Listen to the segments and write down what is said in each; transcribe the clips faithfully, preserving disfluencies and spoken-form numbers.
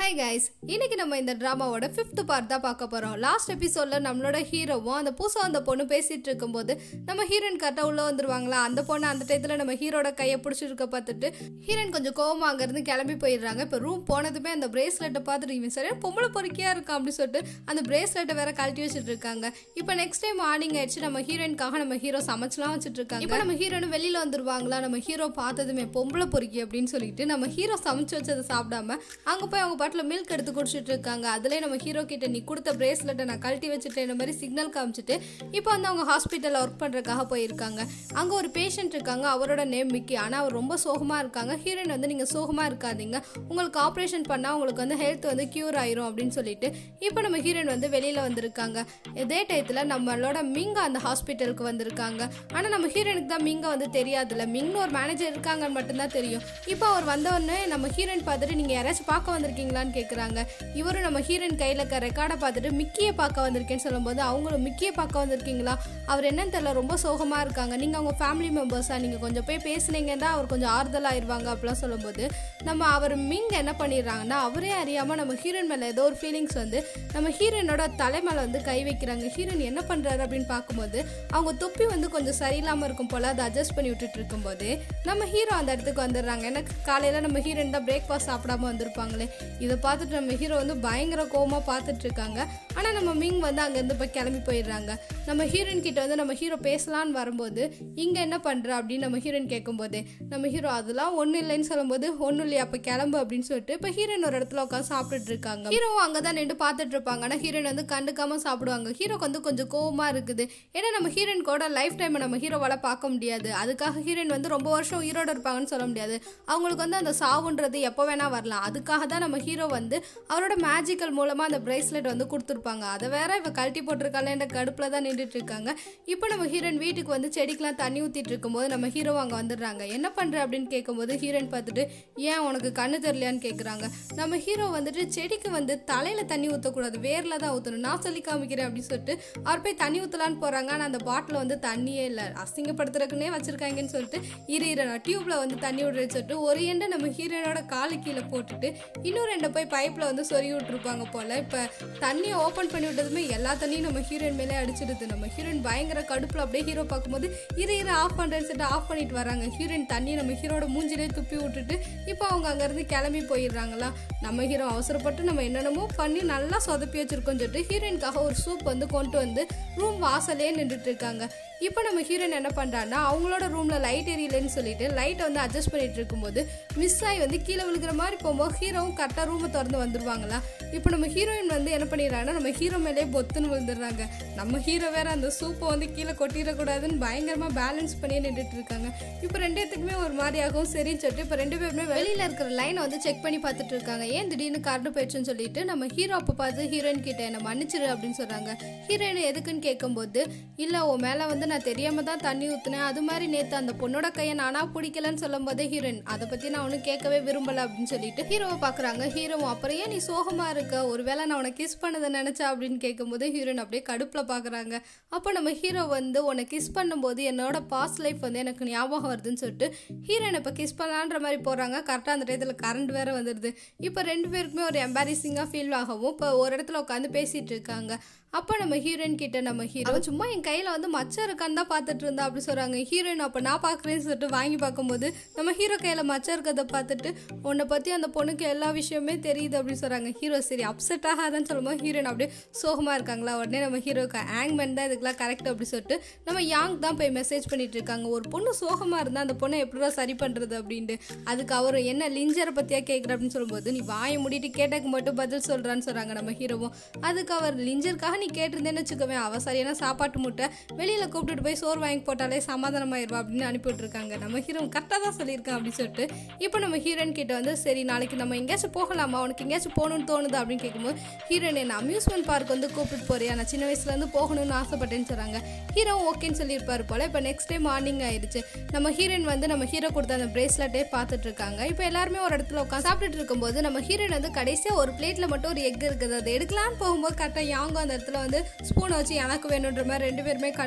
Hi guys, இன்னைக்கு நம்ம இந்த டிராமாவோட ஃபிஃப்த் பார்ட் தான் பார்க்க போறோம். லாஸ்ட் எபிசோட்ல நம்மளோட ஹீரோவும் அந்த புதுசா அந்த பொண்ணு பேசிட்டு இருக்கும்போது நம்ம ஹீரோயின் கரெக்டா உள்ள வந்துருவாங்களா, அந்த பொண்ணு அந்த டயத்துல நம்ம ஹீரோட கையை பிடிச்சிருக்க பார்த்துட்டு ஹீரோயின் கொஞ்சம் கோவமா அங்க இருந்து கிளம்பி போயிடுறாங்க. இப்போ ரூம் போனதுமே அந்த பிரேஸ்லெட்டை பார்த்துட்டு இவன் சரியா பொம்பளை பொறுக்கியா இருக்கா அப்படின்னு சொல்லிட்டு அந்த பிரேஸ்லெட்டை வேற கழட்டி வச்சுட்டு இருக்காங்க. இப்போ நெக்ஸ்ட் டைம் மார்னிங் ஆயிடுச்சு. நம்ம ஹீரோயின்காக நம்ம ஹீரோ சமைச்சலாம் வச்சுட்டு இருக்காங்க. இப்போ நம்ம ஹீரோயின் வெளியில வந்துருவாங்களா, நம்ம ஹீரோ பார்த்ததுமே பொம்பளை பொறுக்கி அப்படின்னு சொல்லிட்டு நம்ம ஹீரோ சமைச்சு வச்சதை சாப்பிடாம அங்க போய் அவங்க பாட்டுல மில்க் எடுத்து குடிச்சிட்டு இருக்காங்க. அதுல நம்ம ஹீரோ கிட்ட நீ கொடுத்த பிரேஸ்லெட்டை நான் கழட்டி வச்சுட்டு இந்த மாதிரி சிக்னல் காமிச்சிட்டு இப்போ வந்து அவங்க ஹாஸ்பிட்டல்ல ஒர்க் பண்றதுக்காக போயிருக்காங்க. அங்க ஒரு பேஷண்ட் இருக்காங்க, அவரோட நேம் மிக்கி. ஆனா அவர் ரொம்ப சோகமா இருக்காங்க. ஹீரோயின் வந்து நீங்க சோகமா இருக்காதீங்க, உங்களுக்கு ஆப்ரேஷன் பண்ணா உங்களுக்கு வந்து ஹெல்த் வந்து கியூர் ஆயிரும் அப்படின்னு சொல்லிட்டு இப்போ நம்ம ஹீரோயின் வந்து வெளியில வந்திருக்காங்க. இதே டயத்துல நம்மளோட மிங்க அந்த ஹாஸ்பிட்டலுக்கு வந்திருக்காங்க. ஆனா நம்ம ஹீரோயினுக்கு தான் மிங்க வந்து தெரியாதுல்ல, மிங்னு ஒரு மேனேஜர் இருக்காங்கன்னு மட்டும்தான் தெரியும். இப்போ அவர் வந்தோடனே நம்ம ஹீரோயின் பார்த்துட்டு நீங்க யாராச்சும் பார்க்க வந்திருக்கீங்களான்னு கேட்குறாங்க. இவரும் நம்ம ஹீரோயின் கையில் இருக்க ரெக்கார்டை பார்த்துட்டு மிக்கியை பார்க்க வந்திருக்கேன்னு சொல்லும்போது அவங்களும் மிக்கியை பார்க்க வந்திருக்கீங்களா, அவர் என்னன்னு தெரியல ரொம்ப சோகமாக இருக்காங்க, நீங்கள் அவங்க ஃபேமிலி மெம்பர்ஸா, நீங்கள் கொஞ்சம் போய் பேசுனீங்கன்னா அவர் கொஞ்சம் ஆறுதல் ஆயிடுவாங்க அப்படிலாம் சொல்லும்போது நம்ம அவர் மிங்க என்ன பண்ணிடுறாங்கன்னா அவரே அறியாமல் நம்ம ஹீரோயின் மேலே ஏதோ ஒரு ஃபீலிங்ஸ் வந்து நம்ம ஹீரோயினோட தலை மேலே வந்து கை வைக்கிறாங்க. ஹீரோயின் என்ன பண்ணுறாரு அப்படின்னு பார்க்கும்போது அவங்க தொப்பி வந்து கொஞ்சம் சரியில்லாமல் இருக்கும் போல் அதை அட்ஜஸ்ட் பண்ணி விட்டுட்டு இருக்கும்போது நம்ம ஹீரோ அந்த இடத்துக்கு வந்துடுறாங்க. எனக்கு காலையில் நம்ம ஹீரோயின் தான் பிரேக்ஃபாஸ்ட் சாப்பிடாம வந்திருப்பாங்களே, இதை பார்த்துட்டு நம்ம ஹீரோ வந்து பயங்கர கோவமாக பார்த்துட்டு இருக்காங்க. ஆனால் நம்ம மிங் வந்து அங்கேருந்து இப்போ கிளம்பி போயிடுறாங்க. நம்ம ஹீரோயின் கிட்ட வந்து நம்ம ஹீரோ பேசலான்னு வரும்போது இங்கே என்ன பண்ணுற அப்படின்னு நம்ம ஹீரோயின் கேட்கும்போது நம்ம ஹீரோ அதெல்லாம் ஒன்றும் இல்லைன்னு சொல்லும்போது ஒன்றும் இல்லையா அப்போ கிளம்பு அப்படின்னு சொல்லிட்டு இப்போ ஹீரோயின் ஒரு இடத்துல உட்காந்து சாப்பிட்டுட்டு இருக்காங்க. ஹீரோவும் அங்கே தான் நின்று பார்த்துட்டு இருப்பாங்க. ஆனால் ஹீரோயின் வந்து கண்டுக்காம சாப்பிடுவாங்க. ஹீரோக்கு வந்து கொஞ்சம் கோவமாக இருக்குது. ஏன்னா நம்ம ஹீரோயின் கூட லைஃப் டைம் நம்ம ஹீரோவால் பார்க்க முடியாது, அதுக்காக ஹீரோயின் வந்து ரொம்ப வருஷம் உயிரோடு இருப்பாங்கன்னு சொல்ல முடியாது. அவங்களுக்கு வந்து அந்த சாவுன்றது எப்போ வேணா வரலாம். அதுக்காக தான் நம்ம ஹீரோ வந்து அவரோட மேஜிக்கல் மூலமாக அந்த பிரேஸ்லெட் வந்து கொடுத்துருப்பாங்க. அதை வேற இப்போ கழட்டி போட்டிருக்கால என்ற கடுப்பில் தான் நின்றுட்டு இருக்காங்க. இப்போ நம்ம ஹீரோயின் வீட்டுக்கு வந்து செடிக்கெலாம் தண்ணி ஊற்றிட்டு இருக்கும்போது நம்ம ஹீரோ அங்கே வந்துடுறாங்க. என்ன பண்ணுற அப்படின்னு கேட்கும்போது ஹீரோயின் பார்த்துட்டு ஏன் உனக்கு கண்ணு தெரியலையான்னு கேட்குறாங்க. நம்ம ஹீரோ வந்துட்டு செடிக்கு வந்து தலையில் தண்ணி ஊற்றக்கூடாது, வேரில் தான் ஊற்றணும், நான் சொல்லி காமிக்கிறேன் அப்படின்னு சொல்லிட்டு அவர் போய் தண்ணி ஊற்றலான்னு போகிறாங்க. ஆனால் அந்த பாட்டில் வந்து தண்ணியே இல்லை, அசிங்கப்படுத்துறதுக்குன்னே வச்சுருக்காங்கன்னு சொல்லிட்டு இரு இரு நான் டியூப்பில் வந்து தண்ணி விடுறேன்னு சொல்லிட்டு ஒரு எண்டை நம்ம ஹீரோயினோட காலு கீழே போட்டுட்டு இன்னொரு எண்டை போய் பைப்பில் வந்து சொருகி விட்டுருப்பாங்க போல். இப்போ தண்ணியை ஓப்பன் பண்ணி விட்டதுமே எல்லா தண்ணியும் நம்ம ஹீரோயின் மேலே அடிச்சிடுது. நம்ம ஹீரோயின் பயங்கர கடுப்பில் அப்படியே ஹீரோ பார்க்கும்போது இரு இரு ஆஃப் பண்ணுறேன்னு சொல்லிட்டு ஆஃப் பண்ணிட்டு வராங்க. ஹீரோயின் தண்ணியை நம்ம ஹீரோட மூஞ்சிலே துப்பி விட்டுட்டு இப்போ அவங்க அங்கேருந்து கிளம்பி போயிடுறாங்களா. நம்ம ஹீரோ அவசரப்பட்டு நம்ம என்னென்னமோ பண்ணி நல்லா சொதப்பி வச்சிருக்கோன்னு சொல்லிட்டு ஹீரோயினுக்காக ஒரு சூப் வந்து கொண்டு வந்து ரூம் வாசலே நின்றுட்டு இருக்காங்க. இப்போ நம்ம ஹீரோயின் என்ன பண்ணுறாங்கன்னா அவங்களோட ரூமில் லைட் எரியலன்னு சொல்லிட்டு லைட்டை வந்து அட்ஜஸ்ட் பண்ணிட்டு இருக்கும்போது மிஸ் ஆகி வந்து கீழே விழுகிற மாதிரி போகும்போது ஹீரோவும் கரெக்டாக ரூமை திறந்து வந்துடுவாங்களா. இப்போ நம்ம ஹீரோயின் வந்து என்ன பண்ணிடுறாங்கன்னா நம்ம ஹீரோ மேலே பொத்துன்னு விழுந்துடுறாங்க. நம்ம ஹீரோ வேற அந்த சூப்பை வந்து கீழே கொட்டிடக்கூடாதுன்னு பயங்கரமாக பேலன்ஸ் பண்ணியே நின்றுட்டு இருக்காங்க. இப்போ ரெண்டு பேத்துக்குமே ஒரு மாதிரி ஆகும் சரின்னு சொல்லிட்டு இப்போ ரெண்டு பேருமே வெளியில் இருக்கிற லைனை வந்து செக் பண்ணி பார்த்துட்டு இருக்காங்க. ஏன் திடீர்னு கரண்ட் போயிடுச்சுன்னு சொல்லிட்டு நம்ம ஹீரோ அப்போ பார்த்து ஹீரோயின் கிட்ட என்ன மன்னிச்சிரு அப்படின்னு சொல்கிறாங்க. ஹீரோயின் எதுக்குன்னு கேட்கும்போது இல்லை உன் மேலே வந்து நான் தெரியாம தான் தண்ணி ஊற்றினேன், அது மாதிரி நேற்று அந்த பொண்ணோட கையை நானா பிடிக்கலன்னு சொல்லும் போதே ஹீரோயின் அதை பற்றி நான் ஒன்றும் கேட்கவே விரும்பலை அப்படின்னு சொல்லிட்டு ஹீரோவை பார்க்குறாங்க. ஹீரோவும் அப்புறம் ஏன் நீ சோகமாக இருக்க, ஒருவேளை நான் உனக்கு கிஸ் பண்ணதை நினச்சா அப்படின்னு கேட்கும்போது ஹீரோயின் அப்படியே கடுப்பில் பார்க்குறாங்க. அப்போ நம்ம ஹீரோ வந்து உன்னை கிஸ் பண்ணும்போது என்னோட பாஸ்ட் லைஃப் வந்து எனக்கு ஞாபகம் வருதுன்னு சொல்லிட்டு ஹீரோயின் இப்போ கிஸ் பண்ணலான்ற மாதிரி போகிறாங்க. கரெக்டாக அந்த டயத்தில் கரண்ட் வேற வந்துடுது. இப்போ ரெண்டு பேருக்குமே ஒரு எம்பாரசிங்காக ஃபீல் ஆகவும் இப்போ ஒரு இடத்துல உட்காந்து பேசிகிட்டு இருக்காங்க. அப்போ நம்ம ஹீரோயின் கிட்ட நம்ம ஹீரோ சும்மா என் கையில் வந்து மச்சம் இருக்கான்னு தான் பார்த்துட்டு இருந்தா அப்படி சொல்கிறாங்க. ஹீரோயின் அப்போ நான் பார்க்குறேன்னு சொல்லிட்டு வாங்கி பார்க்கும்போது நம்ம ஹீரோ கையில் மச்சம் இருக்கிறத பார்த்துட்டு உன்னை பற்றி அந்த பொண்ணுக்கு எல்லா விஷயமே தெரியுது அப்படின்னு சொல்கிறாங்க. ஹீரோ சரி அப்செட் ஆகாதான்னு சொல்லும்போது ஹீரோயின் அப்படியே சோகமாக இருக்காங்களா. உடனே நம்ம ஹீரோக்கு ஆங்மேன் தான் இதுக்கெல்லாம் கரெக்ட் அப்படி சொல்லிட்டு நம்ம யாங் தான் போய் மெசேஜ் பண்ணிட்டு இருக்காங்க. ஒரு பொண்ணு சோகமாக இருந்தால் அந்த பொண்ணை எப்படிதான் சரி பண்ணுறது அப்படின்ட்டு. அதுக்கு அவர் என்ன லிஞ்சரை பற்றியா கேட்குற அப்படின்னு சொல்லும்போது நீ வாயை மூடிட்டு கேட்டக்கு மட்டும் பதில் சொல்கிறான்னு சொல்கிறாங்க நம்ம ஹீரோவும். அதுக்கு அவர் லிஞ்சருக்காக நீ கேட்டிருந்தேன்னு வச்சுக்கவேன், அவ சரியான சாப்பாட்டு முட்டை வெளியில கூப்பிட்டுட்டு போய் சோறு வாங்கி போட்டாலே சமாதானமாயிருவா அப்படின்னு அனுப்பிட்டு இருக்காங்க. நம்ம ஹீரோ கரெக்டாக தான் சொல்லியிருக்கேன் அப்படின்னு சொல்லிட்டு இப்போ நம்ம ஹீரோயின் கிட்ட வந்து சரி நாளைக்கு நம்ம எங்கேயாச்சும் போகலாமா, உனக்கு எங்கேயாச்சும் போகணும்னு தோணுது அப்படின்னு கேட்கும்போது ஹீரோயின் என்ன அம்யூஸ்மெண்ட் பார்க் வந்து கூப்பிட்டு போறியா, நான் சின்ன வயசுல இருந்து போகணும்னு ஆசைப்பட்டேன்னு சொல்றாங்க. ஹீரோ ஓகேன்னு சொல்லியிருப்பாரு போல. இப்போ நெக்ஸ்ட் டே மார்னிங் ஆயிடுச்சு. நம்ம ஹீரோயின் வந்து நம்ம ஹீரோ கொடுத்த அந்த பிரேஸ்லெட்டே பார்த்துட்டு இருக்காங்க. இப்போ எல்லாருமே ஒரு இடத்துல உட்காந்து சாப்பிட்டுட்டு இருக்கும்போது நம்ம ஹீரோயின் வந்து கடைசியாக ஒரு பிளேட்ல மட்டும் ஒரு எக் இருக்குது, அதை எடுக்கலான்னு போகும்போது கரெக்டாக யாங்க அந்த இடத்துல வந்து ஸ்பூனை வச்சு எனக்கு வேணுன்ற மாதிரி ரெண்டு பேருமே கண்ணில் சண்டை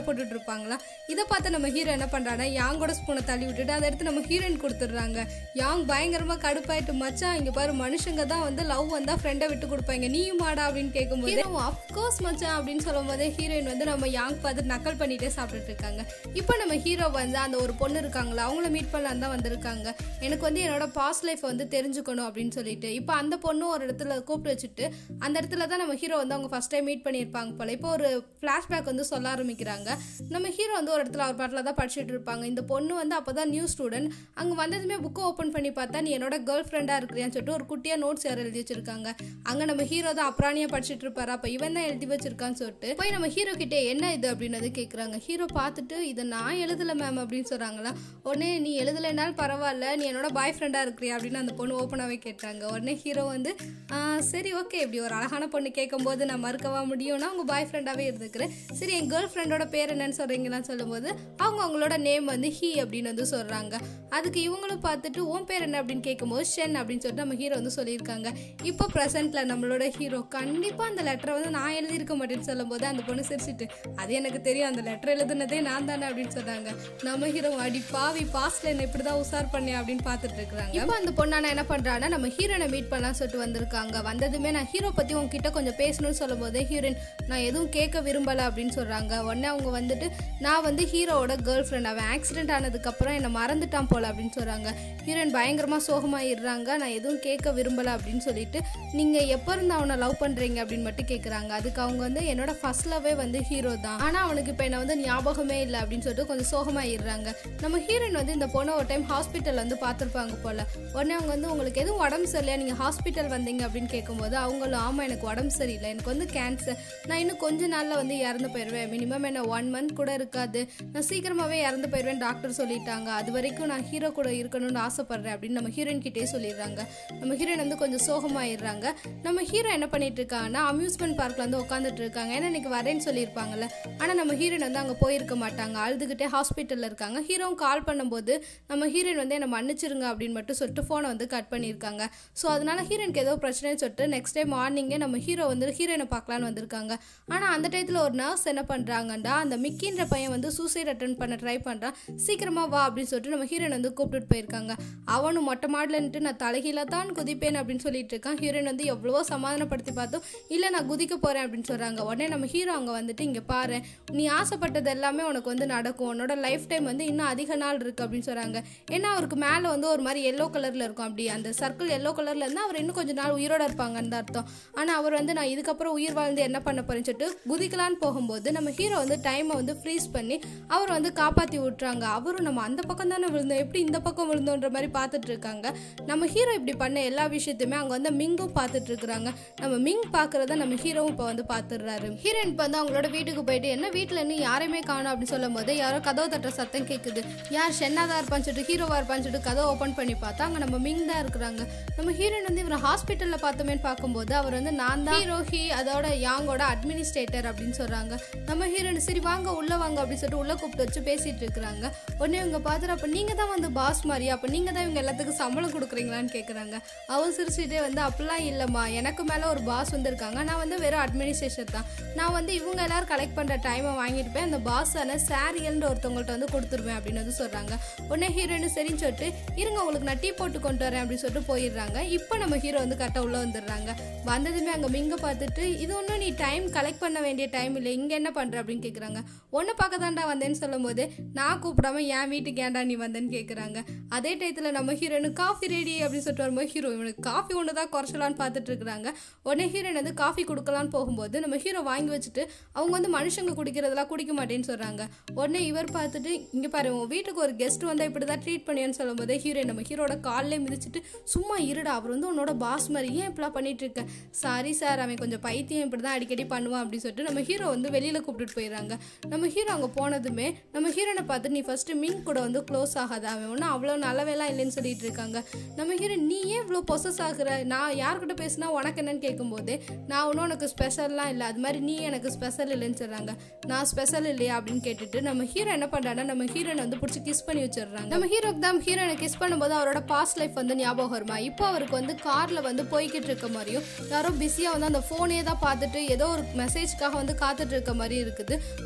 போட்டுட்டு இருப்பாங்களா. இதை பார்த்து நம்ம ஹீரோ என்ன பண்றாங்கன்னா யாங்கோட ஸ்பூனை தள்ளி விட்டுட்டு அதை எடுத்து நம்ம ஹீரோயின் கொடுத்துட்றாங்க. யாங் பயங்கரமா கடுப்பாயிட்டு மச்சான் இங்க பாரு மனுஷங்க தான் வந்து லவ் வந்தா ஃப்ரெண்டை விட்டு கொடுப்பாங்க நீயும் மாடா அப்படின்னு கேட்கும்போது அப்கோர்ஸ் மச்சான் அப்படின்னு சொல்லும் போதே ஹீரோயின் வந்து நம்ம யாங் பார்த்து நக்கல் பண்ணிட்டே சாப்பிட்டுட்டு இருக்காங்க. இப்போ நம்ம ஹீரோ வந்து அந்த ஒரு பொண்ணு இருக்காங்களா அவங்கள மீட் பண்ணலாம் தான் வந்திருக்காங்க. எனக்கு வந்து என்னோட பாஸ்ட் லைஃப் வந்து தெரிஞ்சுக்கணும் அப்படின்னு சொல்லிட்டு இப்போ அந்த பொண்ணு ஒரு இடத்துல கூப்பிட்டு வச்சுட்டு அந்த இடத்துல தான் நம்ம ஹீரோ வந்து அவங்க ஃபர்ஸ்ட் டைம் மீட் பண்ணியிருப்பாங்க போல. இப்போ ஒரு ஃபிளாஷ்பேக் வந்து சொல்ல ஆரம்பிக்கிறாங்க. நம்ம ஹீரோ வந்து ஒரு இடத்துல அவர் பாட்டில் தான் படிச்சுட்டு இருப்பாங்க. இந்த பொண்ணு வந்து அப்போதான் நியூ ஸ்டூடெண்ட். அங்கே வந்ததுமே புக்கை ஓப்பன் பண்ணி பார்த்தா நீ என்னோட கேர்ள் ஃப்ரெண்டாக இருக்கிறியான்னு சொல்லிட்டு ஒரு குட்டியாக நோட்ஸ் யாரும் எழுதி வச்சிருக்காங்க. அங்கே நம்ம ஹீரோ தான் அப்ராணியாக படிச்சுட்டு இருப்பாரு. அப்போ இவன் தான் எழுதி வச்சிருக்கான்னு சொல்லிட்டு போய் நம்ம ஹீரோ கிட்டே என்ன இது அப்படின்னு கேட்குறாங்க. ஹீரோ பார்த்துட்டு இதை நான் எழுதலை மேம் அப்படின்னு சொல்கிறாங்களா. உடனே நீ எழுதலைனாலும் பரவாயில்ல நீ என்னோட பாய் ஃப்ரெண்டாக இருக்கிறியா அப்படின்னு அந்த பொண்ணு ஓப்பனாகவே கேட்டாங்க. உடனே ஹீரோ வந்து சரி ஓகே இப்படி ஒரு அழகான பொண்ணு கேட்கும்போது நான் மறுக்கவா முடியும்னா அவங்க பாய் ஃப்ரெண்டாகவே இருந்துக்கிறேன். சரி என் கேர்ள் ஃப்ரெண்டோட பேர் என்னன்னு சொல்கிறீங்களான்னு சொல்லும்போது அவங்க அவங்களோட நேம் வந்து ஹீ அப்படின்னு வந்து சொல்கிறாங்க. அதுக்கு இவங்களும் பார்த்துட்டு உன் பேர் என்ன அப்படின்னு கேட்கும்போது ஷென் அப்படின்னு சொல்லிட்டு நம்ம ஹீரோ வந்து சொல்லியிருக்காங்க. இப்போ ப்ரெசென்ட்டில் நம்மளோட ஹீரோ கண்டிப்பாக அந்த லெட்டரை வந்து நான் எழுதியிருக்க மாட்டேன்னு சொல்லும்போது அந்த பொண்ணு சிரிச்சிட்டு அது எனக்கு தெரியும் அந்த லெட்டர் எழுதுனதே நான் தானே அப்படின்னு சொன்னாங்க. நம்ம ஹீரோ அடி பாவி பாஸ்ட்ல என்ன இப்படி தான் உசார் பண்ணேன் அப்படின்னு பார்த்துட்டு இருக்காங்க. இப்போ அந்த பொண்ணான என்ன பண்ணுறாங்கன்னா நம்ம ஹீரோனை மீட் பண்ணலாம் சொல்லிட்டு வந்திருக்காங்க. வந்ததுமே நான் ஹீரோ பற்றி உங்ககிட்ட கொஞ்சம் பேசணும்னு சொல்லும் போதே ஹீரோயின் நான் எதுவும் கேட்க விரும்பலை அப்படின்னு சொல்கிறாங்க. உடனே அவங்க வந்துட்டு நான் வந்து ஹீரோவோட கேர்ள் ஃப்ரெண்ட் அவன் ஆக்சிடென்ட் ஆனதுக்கப்புறம் என்னை மறந்துட்டான் போல அப்படின்னு சொல்கிறாங்க. ஹீரோயின் பயங்கரமாக சோகமாகிடுறாங்க. நான் எதுவும் கேட்க விரும்பலை அப்படின்னு சொல்லிட்டு நீங்கள் எப்போ இருந்து அவனை லவ் பண்ணுறீங்க அப்படின்னு மட்டும் கேட்குறாங்க. அதுக்கு அவங்க வந்து என்னோட ஃபர்ஸ்ட் லவ்வே வந்து ஹீரோ தான் ஆனால் அவனுக்கு இப்போ என்ன வந்து ஞாபகமே இல்லை அப்படின்னு சொல்லிட்டு கொஞ்சம் சோகமாகிடுறாங்க. நம்ம ஹீரோயின் வந்து இந்த பொண்ணை ஒரு டைம் ஹாஸ்பிட்டல் வந்து பார்த்துருப்பாங்க போல. உடனே அவங்க வந்து உங்களுக்கு எதுவும் உடம்பு சரியில்லையா நீங்கள் ஹாஸ்பிட்டல் வந்தீங்க அப்படின்னு கேட்கும்போது அவங்களும் ஆமாம் எனக்கு உடம்பு சரியில்லை எனக்கு வந்து கேன்சர் நான் இன்னும் கொஞ்ச நாளில் வந்து இறந்து போயிடுவேன் மினிமம் என்ன ஒன் மந்த் கூட இருக்காது நான் சீக்கிரமாகவே இறந்து போயிடுவேன் டாக்டர் சொல்லிட்டாங்க அது வரைக்கும் நான் ஹீரோ கூட இருக்கணும்னு ஆசைப்படுறேன் அப்படின்னு நம்ம ஹீரோயின் கிட்டே சொல்லிடுறாங்க. நம்ம ஹீரோயின் வந்து கொஞ்சம் சோகமாயிடுறாங்க. நம்ம ஹீரோ என்ன பண்ணிட்டு இருக்காங்கன்னா அம்யூஸ்மெண்ட் பார்க்கில் வந்து உட்காந்துட்டு இருக்காங்க. ஏன்னா இன்னைக்கு வரேன்னு சொல்லியிருப்பாங்கல்ல. ஆனால் நம்ம ஹீரோயின் வந்து அங்கே போயிருக்க மாட்டாங்க. அழுதுகிட்டே ஹாஸ்பிட்டலில் இருக்காங்க. ஹீரோவும் கால் பண்ணும்போது நம்ம ஹீரோயின் வந்து என்னை மன்னிச்சிருங்க அப்படின்னு மட்டும் சொல்லிட்டு ஃபோனை வந்து கட் பண்ணியிருக்காங்க. ஸோ அதனால ஹீரோயினுக்கு ஏதோ பிரச்சனைன்னு சொல்லிட்டு நெக்ஸ்ட் டே மார்னிங்கே நம்ம ஹீரோ வந்து ஹீரோயினை பார்க்கலான்னு வந்திருக்காங்க. ஆனால் அந்த டயத்தில் ஒரு நர்ஸ் என்ன பண்ணுறாங்கண்டா அந்த மிக்கின்ற பையன் வந்து சூசைட் அட்டன் பண்ண ட்ரை பண்ணுறான் சீக்கிரமாக வா அப்படின்னு சொல்லிட்டு நம்ம ஹீரோயின் வந்து கூப்பிட்டுட்டு போயிருக்காங்க. அவனும் மொட்டை மாடலன்ட்டு நான் தலைகீழ தான் குதிப்பேன் அப்படின்னு சொல்லிட்டு இருக்கான். ஹீரோயின் வந்து எவ்வளவோ சமாதானப்படுத்தி பார்த்தோம் இல்லை நான் குதிக்க போகிறேன் அப்படின்னு சொல்கிறாங்க. உடனே நம்ம ஹீரோ அங்கே வந்துட்டு இங்கே பாரு நீ ஆசைப்பட்டது எல்லாமே உனக்கு வந்து நடக்கும் உன்னோட லைஃப் டைம் வந்து இன்னும் அதிக நாள் இருக்குது அப்படின்னு சொல்கிறாங்க. ஏன்னா அவருக்கு மேலே வந்து ஒரு மாதிரி எல்லோ கலரில் இருக்கும் அப்படி அந்த சர்க்கிள் எல்லோ கலரில் இருந்தால் அவர் இன்னும் கொஞ்சம் நாள் உயிரோட இருப்பாங்கன்னு அர்த்தம். ஆனால் அவர் வந்து நான் இதுக்கப்புறம் உயிர் வாழ்ந்து என்ன பண்ண போறேன்னு சொல்லிட்டு குதிக்கலான்னு போகும்போது நம்ம ஹீரோ வந்து டைமை வந்து ஃப்ரீஸ் பண்ணி அவர் வந்து காப்பாற்றி விட்டுறாங்க. அவரும் நம்ம அந்த பக்கம் தானே விழுந்தோம் எப்படி இந்த பக்கம் விழுந்தோன்ற மாதிரி பார்த்துட்டு இருக்காங்க. நம்ம ஹீரோ இப்படி பண்ண எல்லா விஷயத்தையுமே அங்கே வந்து மிங்கும் பார்த்துட்டு இருக்கிறாங்க. நம்ம மிங் பார்க்குறத நம்ம ஹீரோவும் இப்போ வந்து பார்த்துடுறாரு. ஹீரோயின் இப்போ வந்து அவங்களோட வீட்டுக்கு போயிட்டு என்ன வீட்டில் இன்னும் யாரையுமே காணும் அப்படின்னு சொல்லும் போது யாரோ கதவு தட்டுற சத்தம் கேட்குது. யார் ஷென்னாதான் இருப்பான்னு சொல்லிட்டு ஹீரோவா இருப்பான்னு சொல்லிட்டு கதவை ஓப்பன் பண்ணி பார்த்தா அங்கே நம்ம மிங் தான் இருக்கிறாங்க. நம்ம ஹீரோயின் வந்து இவரை ஹாஸ்பிட்டலில் பார்த்தோமேன்னு பார்க்கும்போது அவர் வந்து நான் தான் ஹீரோ ஹீ அதோட யாங்கோட அட்மினிஸ்ட்ரேட்டர் அப்படின்னு சொல்கிறாங்க. நம்ம ஹீரோயின் சரி வாங்க உள்ளே வாங்க அப்படின்னு சொல்லிட்டு உள்ளே கூப்பிட்டு வச்சு பேசிகிட்டு இருக்கிறாங்க. உடனே இவங்க பார்த்துட்டு அப்போ நீங்கள் தான் வந்து பாஸ் மாதிரியா அப்போ நீங்கள் தான் இவங்க எல்லாத்துக்கும் சம்பளம் கொடுக்குறீங்களான்னு கேட்குறாங்க. அவன் சிரிச்சுட்டே வந்து அப்படிலாம் இல்லைம்மா எனக்கு மேலே ஒரு பாஸ் வந்துருக்காங்க நான் வந்து வெறும் அட்மினிஸ்ட்ரேஷன் தான் நான் வந்து இவங்க எல்லாரும் கலெக்ட் பண்ணுற டைமை வாங்கிட்டு போய் அந்த பாஸான சாரியல்ன்ற ஒருத்தவங்கள்ட்ட வந்து கொடுத்துருவேன் அப்படின்னு வந்து சொல்கிறாங்க. உடனே ஹீரோயின் சரின்னு சொல்லிட்டு இருங்க உங்களுக்கு நான் டீ போட்டு கொண்டு வரேன் அப்படின்னு சொல்லிட்டு போயிடுறாங்க. இப்போ நம்ம ஹீரோ வந்து கரெக்டாக உள்ளே வந்துடுறாங்க. வந்ததுமே அங்கே மிங்க பார்த்துட்டு இது ஒன்றும் நீ டைம் கலெக்ட் பண்ண வேண்டிய டைம் இல்லை இங்கே என்ன பண்ணுற அப்படின்னு கேட்குறாங்க. ஒன்று பார்க்க தாண்டா வந்தேன்னு சொல்லும் போது நான் கூப்பிடாம என் வீட்டுக்கு ஏன்டா நீ வந்தேன்னு கேட்குறாங்க. அதே டயத்தில் நம்ம ஹீரோனு காஃபி ரெடி அப்படின்னு சொல்லிட்டு வரும்போது ஹீரோ இவனுக்கு காஃபி ஒன்று தான் குறைச்சலான்னு பார்த்துட்டு இருக்கிறாங்க. உடனே ஹீரோயின் வந்து காஃபி கொடுக்கலான்னு போகும்போது நம்ம ஹீரோ வாங்கி வச்சுட்டு அவங்க வந்து மனுஷங்க குடிக்கிறதெல்லாம் குடிக்க மாட்டேன்னு சொல்கிறாங்க. உடனே இவர் பார்த்துட்டு இங்கே பாரு உன் வீட்டுக்கு ஒரு கெஸ்ட் வந்தால் இப்படி தான் ட்ரீட் பண்ணியான்னு சொல்லும் போது ஹீரோயின் நம்ம ஹீரோட காலிலே மிதிச்சுட்டு சும்மா இருடா அவர் வந்து உன்னோட பாஸ் மாதிரி ஏன் இப்படிலாம் பண்ணிட்டு இருக்க சாரி சார் அவன் கொஞ்சம் பைத்தியம் இப்படி தான் அடிக்கடி பண்ணுவான் அப்படின்னு சொல்லிட்டு நம்ம ஹீரோ வந்து வெளியில் கூப்பிட்டுட்டு போயிடுறாங்க. நம்ம ஹீரோ அங்கே போனதுமே நம்ம ஹீரோனை பார்த்து நீ ஃபஸ்ட்டு மிங் கூட வந்து க்ளோஸ் ஆகாத அவன் ஒன்றும் அவ்வளோ நல்லவேலாம் இல்லைன்னு சொல்லிட்டு இருக்காங்க. நம்ம ஹீரோ நீ ஏன் இவ்வளோ பொசஸ் ஆகுற நான் யார்கிட்ட பேசினா உனக்கு என்னன்னு கேட்கும்போது நான் ஒன்றும் உனக்கு ஸ்பெஷல்லாம் இல்லை அது மாதிரி நீ எனக்கு ஸ்பெஷல் இல்லைன்னு சொல்கிறாங்க. நான் ஸ்பெஷல் இல்லையா அப்படின்னு கேட்டுட்டு நம்ம ஹீரோ என்ன பண்ணுறாங்கன்னா நம்ம ஹீரோனை வந்து பிடிச்சி கிஸ் பண்ணி வச்சிடுறாங்க. நம்ம ஹீரோக்கு தான் ஹீரோனை கிஸ் பண்ணும்போது அவரோட பாஸ்ட் லைஃப் வந்து ஞாபகம் வருமா. இப்போ அவருக்கு வந்து காரில் வந்து போய்கிட்டு இருக்க மாதிரியும் யாரோ பிஸியாக வந்து அந்த ஃபோனே தான் பார்த்துட்டு ஏதோ ஒரு மெசேஜ்க்காக வந்து காத்துட்டு இருக்க மாதிரி இருக்குது.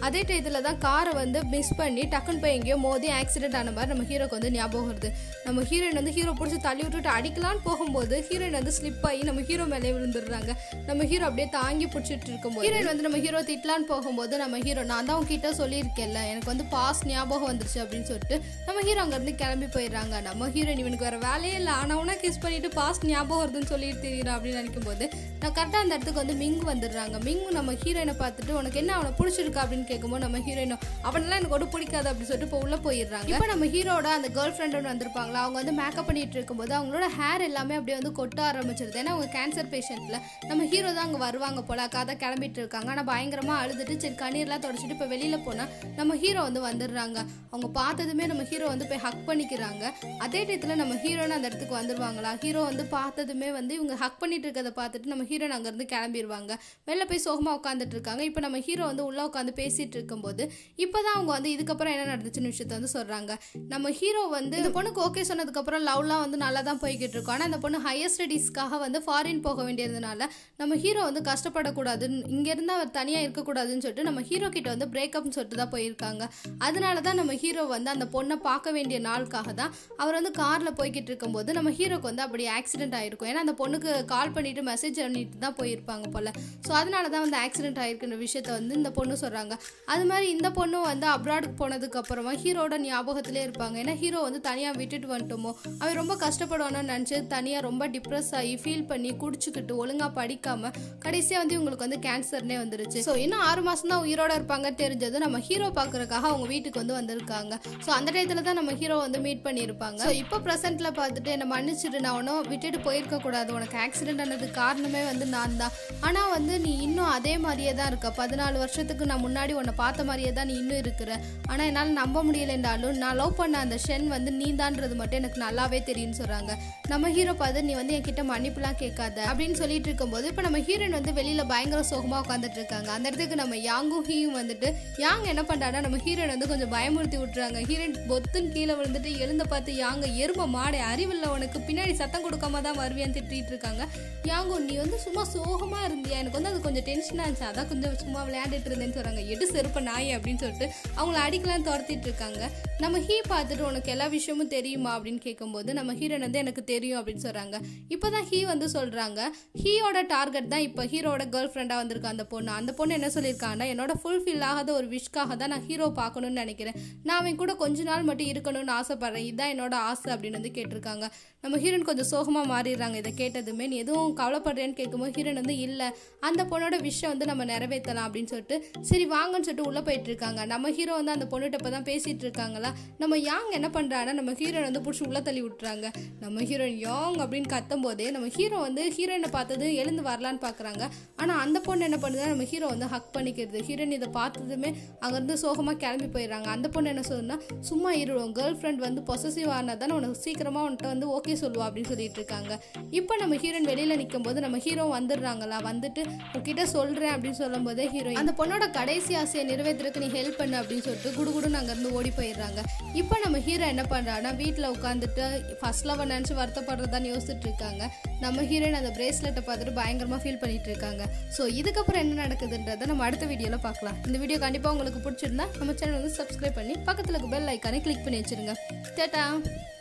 அதே டயத்தில் தான் காரை வந்து மிஸ் பண்ணி டக்குன்னு போய் எங்கேயோ மோதி ஆக்சிடென்ட் ஆன மாதிரி நம்ம ஹீரோக்கு வந்து ஞாபகம் வருது. நம்ம ஹீரோயின் வந்து ஹீரோ பிடிச்சி தள்ளி விட்டுட்டு அடிக்கலான்னு போகும்போது ஹீரோயின் வந்து ஸ்லிப் ஆகி நம்ம ஹீரோ மேலே விழுந்துடுறாங்க. நம்ம ஹீரோ அப்படியே தாங்கி பிடிச்சிட்டு இருக்கும்போது ஹீரோயின் வந்து நம்ம ஹீரோ திட்டலான்னு போகும்போது நம்ம ஹீரோ நான் தான் உங்ககிட்ட சொல்லியிருக்கேன்ல எனக்கு வந்து பாஸ் ஞாபகம் வந்துருச்சு அப்படின்னு சொல்லிட்டு நம்ம ஹீரோ அங்கேருந்து கிளம்பி போயிடுறாங்க. நம்ம ஹீரோயின் இவனுக்கு வேறு வேலையே இல்லை ஆனவனா கிஸ் பண்ணிட்டு பாஸ் ஞாபகம் வருதுன்னு சொல்லிட்டு தெரியுறா அப்படின்னு நினைக்கும் போது நான் கரெக்டாக அந்த இடத்துக்கு வந்து மிங்கு வந்துடுறாங்க. மிங்கு நம்ம ஹீரோயினை பார்த்துட்டு உனக்கு என்ன அவனை பிடிச்சிருக்கா அப்படின்னு கேட்கும்போது நம்ம ஹீரோயினோ அவனெல்லாம் எனக்கு ஒன்றும் பிடிக்காது அப்படின்னு சொல்லிட்டு இப்போ உள்ளே போயிடுறாங்க. இப்போ நம்ம ஹீரோட அந்த கேர்ள் ஃப்ரெண்டு வந்திருப்பாங்களா அவங்க வந்து மேக்கப் பண்ணிட்டு இருக்கும்போது அவங்களோட ஹேர் எல்லாமே அப்படியே வந்து கொட்ட ஆரம்பிச்சிருது. ஏன்னா அவங்க கேன்சர் பேஷண்ட்ல நம்ம ஹீரோ தான் அங்கே வருவாங்க போல அக்கா கிளம்பிட்டு இருக்காங்க. ஆனால் பயங்கரமா அழுதுட்டு சரி கண்ணீர்லாம் தொடச்சிட்டு இப்போ வெளியில போனா நம்ம ஹீரோ வந்து வந்துடுறாங்க. அவங்க பார்த்ததுமே நம்ம ஹீரோ வந்து போய் ஹக் பண்ணிக்கிறாங்க. அதே டயத்துல நம்ம ஹீரோன்னு அந்த இடத்துக்கு வந்துருவாங்களா. ஹீரோ வந்து பார்த்ததுமே வந்து இவங்க ஹக் பண்ணிட்டு இருக்கிறத பார்த்துட்டு நம்ம ஹீரோன் அங்கேருந்து கிளம்பிடுவாங்க. வெளில போய் சோகமா உட்காந்துட்டு இருக்காங்க. இப்போ நம்ம ஹீரோ வந்து உள்ள உட்காந்து பேசிட்டு இருக்கும்போது இப்போதான் அவங்க வந்து இதுக்கப்புறம் என்ன நடந்துச்சுன்னு விஷயத்த வந்து சொல்றாங்க. நம்ம ஹீரோ வந்து இந்த பொண்ணுக்கு ஓகே சொன்னதுக்கப்புறம் லவ்லாம் வந்து நல்லா தான் போய்கிட்டு இருக்கோம். ஆனால் அந்த பொண்ணு ஹையர் ஸ்டடீஸ்க்காக வந்து ஃபாரின் போக வேண்டியதுனால நம்ம ஹீரோ வந்து கஷ்டப்படக்கூடாது இங்கேருந்து அவர் தனியாக இருக்கக்கூடாதுன்னு சொல்லிட்டு நம்ம ஹீரோ கிட்ட வந்து பிரேக்கப்னு சொல்லிட்டு தான் போயிருக்காங்க. அதனால தான் நம்ம ஹீரோ வந்து அந்த பொண்ணை பார்க்க வேண்டிய நாளுக்காக தான் அவர் வந்து காரில் போய்கிட்டு இருக்கும்போது நம்ம ஹீரோக்கு வந்து அப்படி ஆக்சிடென்ட் ஆகிருக்கும். ஏன்னா அந்த பொண்ணுக்கு கால் பண்ணிட்டு மெசேஜ் பண்ணிட்டு தான் போயிருப்பாங்க போல. ஸோ அதனால தான் வந்து ஆக்சிடென்ட் ஆகிருக்குன்ற விஷயத்த வந்து இந்த பொண்ணு சொல்கிறாங்க. அது மாதிரி இந்த பொண்ணும் வந்து அப்ராடுக்கு போனதுக்கு அப்புறமா ஹீரோட ஞாபகத்திலே இருப்பாங்க. ஏன்னா ஹீரோ வந்து தனியாக விட்டுட்டு வந்துட்டோமோ அவன் ரொம்ப கஷ்டப்படுவானு நினச்சி தனியாக ரொம்ப டிப்ரெஸ் ஆகி ஃபீல் பண்ணி குடிச்சுக்கிட்டு ஒழுங்காக படிக்காமல் கடைசியாக வந்து இவங்களுக்கு வந்து கேன்சர்னே வந்துருச்சு. ஸோ இன்னும் ஆறு மாதம் தான் உயிரோட இருப்பாங்க தெரிஞ்சது நம்ம ஹீரோ பார்க்குறதுக்காக அவங்க வீட்டுக்கு வந்து வந்திருக்காங்க. ஸோ அந்த டயத்தில் தான் நம்ம ஹீரோ வந்து மீட் பண்ணியிருப்பாங்க. ஸோ இப்போ ப்ரெசென்ட்டில் பார்த்துட்டு என்னை மன்னிச்சிட்டு நான் ஒன்றும் விட்டுட்டு போயிருக்க கூடாது உனக்கு ஆக்சிடென்ட் ஆனதுக்கு காரணமே வந்து நான் தான். ஆனால் வந்து நீ இன்னும் அதே மாதிரியே தான் இருக்க. பதினாலு வருஷத்துக்கு நான் முன்னாடி உன்னை பார்த்த மாதிரியே தான் நீ இன்னும் இருக்கிற. ஆனால் என்னால் நம்ப முடியலைன்றாலும் நான் லவ் பண்ண அந்த ஷென் வந்து நீ தான்றது மட்டும் எனக்கு நல்லாவே தெரியும்னு சொல்கிறாங்க. நம்ம ஹீரோ பார்த்து நீ வந்து என்கிட்ட மன்னிப்புலாம் கேட்காத அப்படின்னு சொல்லிட்டு இருக்கும்போது இப்போ நம்ம ஹீரோயின் வந்து வெளியில் பயங்கர சோகமாக உட்காந்துட்டு இருக்காங்க. அந்த இடத்துக்கு நம்ம யாங்கும் ஹீயும் வந்துட்டு யாங் என்ன பண்ணுறாங்கன்னா நம்ம ஹீரோயின் வந்து கொஞ்சம் பயமுறுத்தி விட்டுறாங்க. ஹீரோயின் பொத்துன்னு கீழே விழுந்துட்டு எழுந்த பார்த்து யாங்க எரும மாடை அறிவில்லை உனக்கு பின்னாடி சத்தம் கொடுக்காம தான் வருவியான்னு திட்டிகிட்டு இருக்காங்க. யாங்கும் நீ வந்து சும்மா சோகமாக இருந்தியா எனக்கு வந்து அது கொஞ்சம் டென்ஷனாக இருந்துச்சு அதான் கொஞ்சம் சும்மா விளையாண்டுட்டு இருந்தேன்னு சொல்கிறாங்க. எடு செருப்ப நாய் அப்படின்னு சொல்லிட்டு அவங்கள அடிக்கலாம் துரத்திட்டு இருக்காங்க. நம்ம ஹீ பார்த்துட்டு உனக்கு எல்லா விஷயமும் தெரியுமா அப்படின்னு கேட்கும்போது நம்ம ஹீரோயின் வந்து எனக்கு தெரியும் அப்படின்னு சொல்கிறாங்க. இப்போ தான் ஹீ வந்து சொல்கிறாங்க ஹீயோட டார்கெட் தான் இப்போ ஹீரோட கேர்ள் ஃப்ரெண்டாக வந்திருக்கா அந்த பொண்ணு. அந்த பொண்ணு என்ன சொல்லியிருக்காங்கன்னா என்னோட ஃபுல்ஃபில் ஆகாத ஒரு விஷக்காக தான் நான் ஹீரோ பார்க்கணும்னு நினைக்கிறேன். நான் அவன் கூட கொஞ்ச நாள் மட்டும் இருக்கணும்னு ஆசைப்படுறேன். இதுதான் என்னோட ஆசை அப்படின்னு வந்து கேட்டிருக்காங்க. நம்ம ஹீரோயின் கொஞ்சம் சோகமாக மாறிடுறாங்க. இதை கேட்டதுமே நீ எதுவும் கவலைப்படுறேன்னு கேட்கும்போது ஹீரோயின் வந்து இல்லை அந்த பொண்ணோட விஷயம் வந்து நம்ம நிறைவேற்றலாம் அப்படின்னு சொல்லிட்டு சரி வாங்கன்னு சொல்லிட்டு உள்ளே போயிட்டு இருக்காங்க. நம்ம ஹீரோ வந்து அந்த பொண்ணுகிட்ட இப்போ தான் பேசிகிட்டு இருக்காங்களா. நம்ம யாங் என்ன பண்ணுறாங்கன்னா நம்ம ஹீரோயின் வந்து பிடிச்சி உள்ளே தள்ளி விட்டுறாங்க. நம்ம ஹீரோயின் யாங் அப்படின்னு கத்தும் போதே நம்ம ஹீரோ வந்து ஹீரோயினை பார்த்தது எழுந்து வரலான்னு பார்க்குறாங்க. ஆனால் அந்த பொண்ணு என்ன பண்ணுது நம்ம ஹீரோ வந்து ஹக் பண்ணிக்கிறது. ஹீரோயின் இதை பார்த்ததுமே அங்கேருந்து சோகமாக கிளம்பி போயிடுறாங்க. அந்த பொண்ணு என்ன சொல்லுன்னா சும்மா இருடும் கேர்ள் ஃப்ரெண்ட் வந்து பொசசிவ் ஆனால் தானே உனக்கு சீக்கிரமாக உன்கிட்ட வந்து ஓகே சொல்லுவா அப்படின்னு சொல்லிட்டு இருக்காங்க. இப்போ நம்ம ஹீரோயின் வெளியில் நிற்கும் போது நம்ம ஹீரோ வந்துடுறாங்களா. வந்துட்டு உங்ககிட்ட சொல்கிறேன் அப்படின்னு சொல்லும் போதே ஹீரோயின் அந்த பொண்ணோட கடைசி ஆசையை நிறைவேற்றுறதுக்கு நீ ஹெல்ப் பண்ணு அப்படின்னு சொல்லிட்டு குடுகுடுன்னு அங்கேருந்து ஓடி போயிடுறாங்க. இப்போ நம்ம ஹீரோ என்ன பண்ணுறான்னா வீட்டில் உட்காந்துட்டு ஃபர்ஸ்ட் லவ் நினச்சி வருத்தப்படுறதான்னு யோசிச்சுட்டு இருக்காங்க. நம்ம ஹீரோயின் அந்த பிரேஸ்லெட்டை பார்த்துட்டு பயங்கரமாக ஃபீல் பண்ணிட்டு இருக்காங்க. ஸோ இதுக்கப்புறம் என்ன நடக்குதுன்றதை நம்ம அடுத்த வீடியோவில் பார்க்கலாம். இந்த வீடியோ கண்டிப்பாக உங்களுக்கு பிடிச்சிருந்தா நம்ம சேனல் வந்து சப்ஸ்கிரைப் பண்ணி பக்கத்தில் பெல் ஐக்கானை கிளிக் பண்ணி வச்சிருங்க. டாடா.